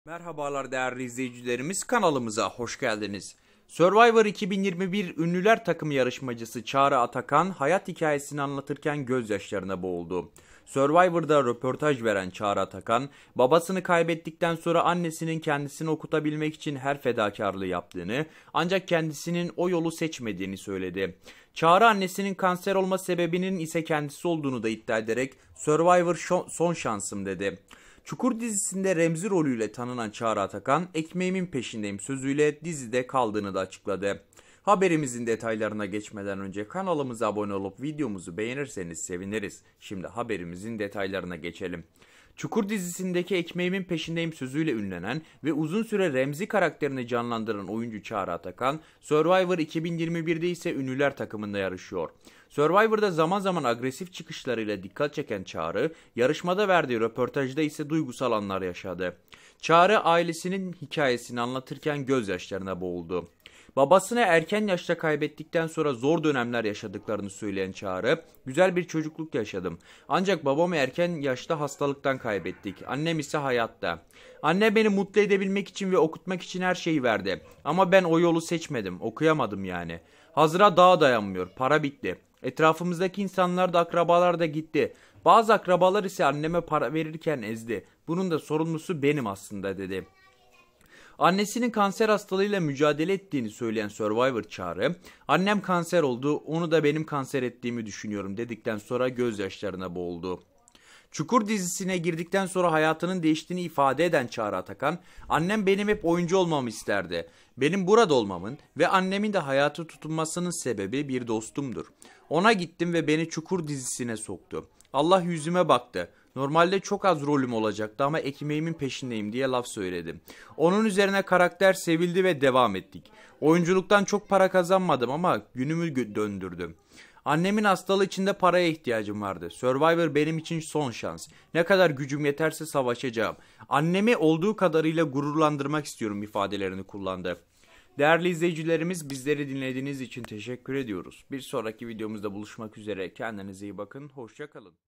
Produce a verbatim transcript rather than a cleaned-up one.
Merhabalar değerli izleyicilerimiz, kanalımıza hoş geldiniz. Survivor iki bin yirmi bir ünlüler takımı yarışmacısı Çağrı Atakan hayat hikayesini anlatırken gözyaşlarına boğuldu. Survivor'da röportaj veren Çağrı Atakan, babasını kaybettikten sonra annesinin kendisini okutabilmek için her fedakarlığı yaptığını, ancak kendisinin o yolu seçmediğini söyledi. Çağrı annesinin kanser olma sebebinin ise kendisi olduğunu da iddia ederek Survivor son şansım dedi. Çukur dizisinde Remzi rolüyle tanınan Çağrı Atakan, ekmeğimin peşindeyim sözüyle dizide kaldığını da açıkladı. Haberimizin detaylarına geçmeden önce kanalımıza abone olup videomuzu beğenirseniz seviniriz. Şimdi haberimizin detaylarına geçelim. Çukur dizisindeki ekmeğimin peşindeyim sözüyle ünlenen ve uzun süre Remzi karakterini canlandıran oyuncu Çağrı Atakan, Survivor iki bin yirmi birde ise ünlüler takımında yarışıyor. Survivor'da zaman zaman agresif çıkışlarıyla dikkat çeken Çağrı, yarışmada verdiği röportajda ise duygusal anlar yaşadı. Çağrı ailesinin hikayesini anlatırken gözyaşlarına boğuldu. Babasını erken yaşta kaybettikten sonra zor dönemler yaşadıklarını söyleyen Çağrı, güzel bir çocukluk yaşadım. Ancak babamı erken yaşta hastalıktan kaybettik. Annem ise hayatta. Anne beni mutlu edebilmek için ve okutmak için her şeyi verdi. Ama ben o yolu seçmedim, okuyamadım yani. Hazıra daha dayanmıyor, para bitti. Etrafımızdaki insanlar da akrabalar da gitti. Bazı akrabalar ise anneme para verirken ezdi. Bunun da sorumlusu benim aslında dedi. Annesinin kanser hastalığıyla mücadele ettiğini söyleyen Survivor Çağrı, annem kanser oldu, onu da benim kanser ettiğimi düşünüyorum dedikten sonra gözyaşlarına boğuldu. Çukur dizisine girdikten sonra hayatının değiştiğini ifade eden Çağrı Atakan, annem benim hep oyuncu olmamı isterdi. Benim burada olmamın ve annemin de hayatı tutunmasının sebebi bir dostumdur. Ona gittim ve beni Çukur dizisine soktu. Allah yüzüme baktı. Normalde çok az rolüm olacaktı ama ekmeğimin peşindeyim diye laf söyledim. Onun üzerine karakter sevildi ve devam ettik. Oyunculuktan çok para kazanmadım ama günümü döndürdüm. Annemin hastalığı içinde paraya ihtiyacım vardı. Survivor benim için son şans. Ne kadar gücüm yeterse savaşacağım. Annemi olduğu kadarıyla gururlandırmak istiyorum ifadelerini kullandı. Değerli izleyicilerimiz, bizleri dinlediğiniz için teşekkür ediyoruz. Bir sonraki videomuzda buluşmak üzere. Kendinize iyi bakın. Hoşça kalın.